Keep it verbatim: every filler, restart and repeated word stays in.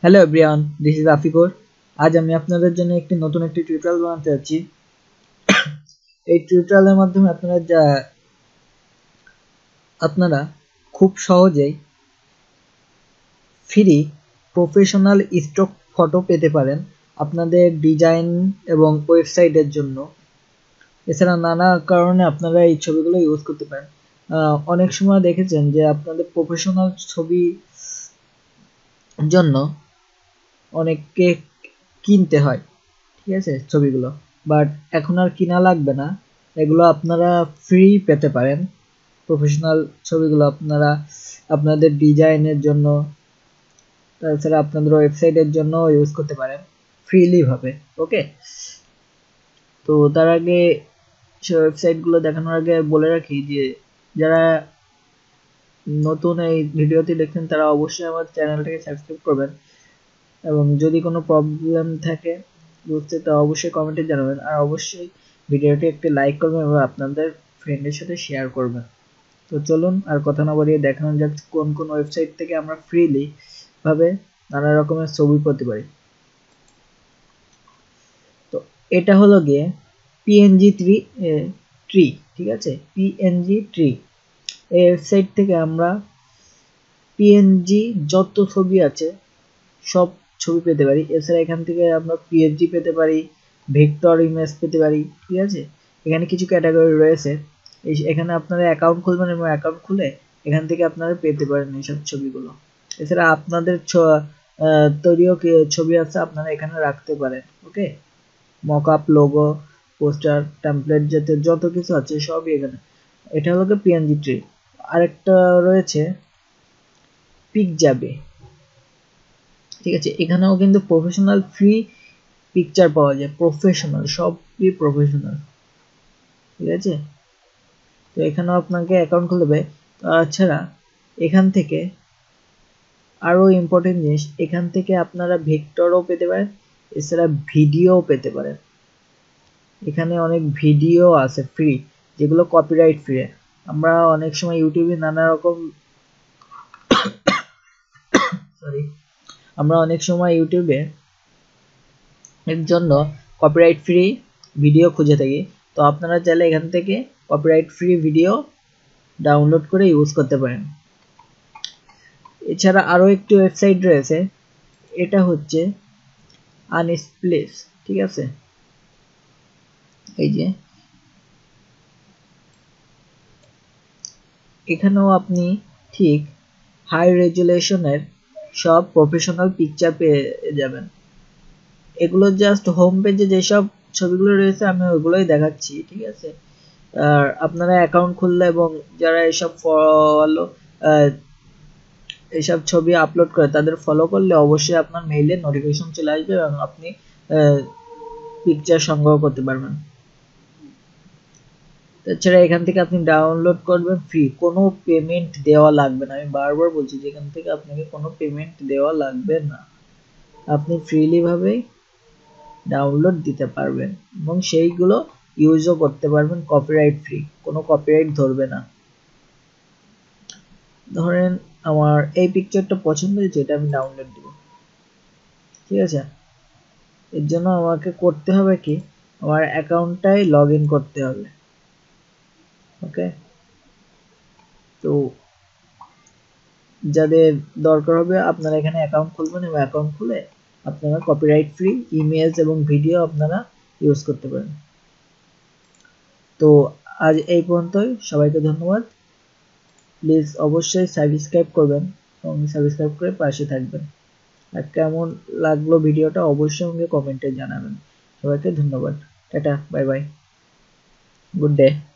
Hello everyone, this is Afikur. আজ আমি আপনাদের জন্য একটি নতুন একটি টিউটোরিয়াল বানাতে যাচ্ছি। এই টিউটোরিয়ালের মাধ্যমে আপনারা যা আপনারা খুব সহজেই ফ্রি প্রফেশনাল স্টক ফটো পেতে পারেন আপনাদের ডিজাইন এবং ওয়েবসাইটের জন্য। এছাড়া নানা কারণে আপনারা এই ছবিগুলো ইউজ করতে পারেন। অনেক সময় দেখেছেন যে আপনাদের প্রফেশনাল ছবি জন্য অনেককে কিনতে হয়, ঠিক আছে, ছবিগুলো। বাট এখন আর কিনা লাগবে না, এগুলো আপনারা ফ্রি পেতে পারেন। প্রফেশনাল ছবিগুলো আপনারা আপনাদের ডিজাইনের জন্য, তাছাড়া আপনাদের ওয়েবসাইটের জন্য ইউজ করতে পারেন ফ্রিলি ভাবে। ওকে, তো তার আগে সেই ওয়েবসাইটগুলো দেখানোর আগে বলে রাখি যে যারা নতুন এই ভিডিওটি দেখছেন তারা অবশ্যই আমার চ্যানেলটাকে সাবস্ক্রাইব করবেন, এবং যদি কোনো প্রবলেম থাকে বুঝতে তো অবশ্যই কমেন্টে জানাবেন, আর অবশ্যই ভিডিওটি একটি লাইক করবেন এবং আপনাদের ফ্রেন্ডের সাথে শেয়ার করবেন। তো চলুন আর কথা না বাড়িয়ে দেখানো যাক কোন কোন ওয়েবসাইট থেকে আমরা ফ্রিলি ভাবে নানা রকমের ছবি পেতে পারি। তো এটা হলো গিয়ে পিএনজি থ্রি ট্রি, ঠিক আছে, পিএনজি ট্রি। এই ওয়েবসাইট থেকে আমরা পিএনজি যত ছবি আছে সব ছবি পেতে পারি। এছাড়া এখান থেকে আমরা পিএনজি পেতে পারি, ভেক্টর ইমেজ পেতে পারি, ঠিক আছে। এখানে কিছু ক্যাটাগরি রয়েছে, এখানে আপনারা অ্যাকাউন্ট খুলবেন এবং অ্যাকাউন্ট খুলে এখান থেকে আপনারা পেতে পারেন এইসব ছবিগুলো। এছাড়া আপনাদের তৈরিও ছবি আছে, আপনারা এখানে রাখতে পারেন। Okay, mockup, logo, poster, template জাতীয় যত কিছু আছে সবই এখানে। এটা হলো পিএনজি ট্রি। আরেকটা রয়েছে পিকজাবে, ঠিক আছে। এখানেও কিন্তু প্রফেশনাল ফ্রি পিকচার পাওয়া যায়, প্রফেশনাল, সবই প্রফেশনাল, ঠিক আছে। তো এখানেও আপনাকে অ্যাকাউন্ট খুলতে হবে। তাছাড়া এখান থেকে আরো ইম্পর্টেন্ট জিনিস, এখান থেকে আপনারা ভেক্টরও পেতে পারেন, এছাড়া ভিডিও পেতে পারেন। এখানে অনেক ভিডিও আছে ফ্রি, যেগুলো কপিরাইট ফ্রি। আমরা অনেক সময় ইউটিউবে নানা রকম সরি আমরা অনেক সময় ইউটিউবে এর জন্য কপিরাইট ফ্রি ভিডিও খুঁজে থাকি। তো আপনারা চাইলে এখান থেকে কপিরাইট ফ্রি ভিডিও ডাউনলোড করে ইউজ করতে পারেন। এছাড়া আরো একটি ওয়েবসাইট রয়েছে, এটা হচ্ছে আনস্প্লেস, ঠিক আছে। এই যে এখানেও আপনি ঠিক হাই রেজুলেশনের সব প্রফেশনাল পিকচার পেয়ে যাবেন। এগুলো জাস্ট হোম পেজে যেসব ছবিগুলো রয়েছে আমি ওইগুলোই দেখাচ্ছি, ঠিক আছে। আর আপনারা অ্যাকাউন্ট খুললে এবং যারা এসব ফলো এইসব ছবি আপলোড করে তাদের ফলো করলে অবশ্যই আপনার মেইলে নোটিফিকেশন চলে আসবে এবং আপনি পিকচার সংগ্রহ করতে পারবেন। এছাড়া এখান থেকে আপনি ডাউনলোড করবেন ফ্রি, কোনো পেমেন্ট দেওয়া লাগবে না। আমি বারবার বলছি যে এখান থেকে আপনাকে কোনো পেমেন্ট দেওয়া লাগবে না, আপনি ফ্রিলি ভাবে ডাউনলোড দিতে পারবেন এবং সেইগুলো ইউজও করতে পারবেন কপিরাইট ফ্রি, কোনো কপিরাইট ধরবে না। ধরেন আমার এই পিকচারটা পছন্দ হয়েছে, এটা আমি ডাউনলোড দিব, ঠিক আছে। এর জন্য আমাকে করতে হবে কি, আমার অ্যাকাউন্টটাই লগ ইন করতে হবে। ওকে, তো যাদের দরকার হবে আপনারা এখানে অ্যাকাউন্ট খুলবেন এবং অ্যাকাউন্ট খুলে আপনারা কপিরাইট ফ্রি ইমেজ এবং ভিডিও আপনারা ইউজ করতে পারেন। তো আজ এই পর্যন্তই, সবাইকে ধন্যবাদ। প্লিজ অবশ্যই সাবস্ক্রাইব করবেন এবং সাবস্ক্রাইব করে পাশে থাকবেন। আর কেমন লাগলো ভিডিওটা অবশ্যই আমাকে কমেন্টে জানাবেন। সবাইকে ধন্যবাদ, tata, bye bye, good day.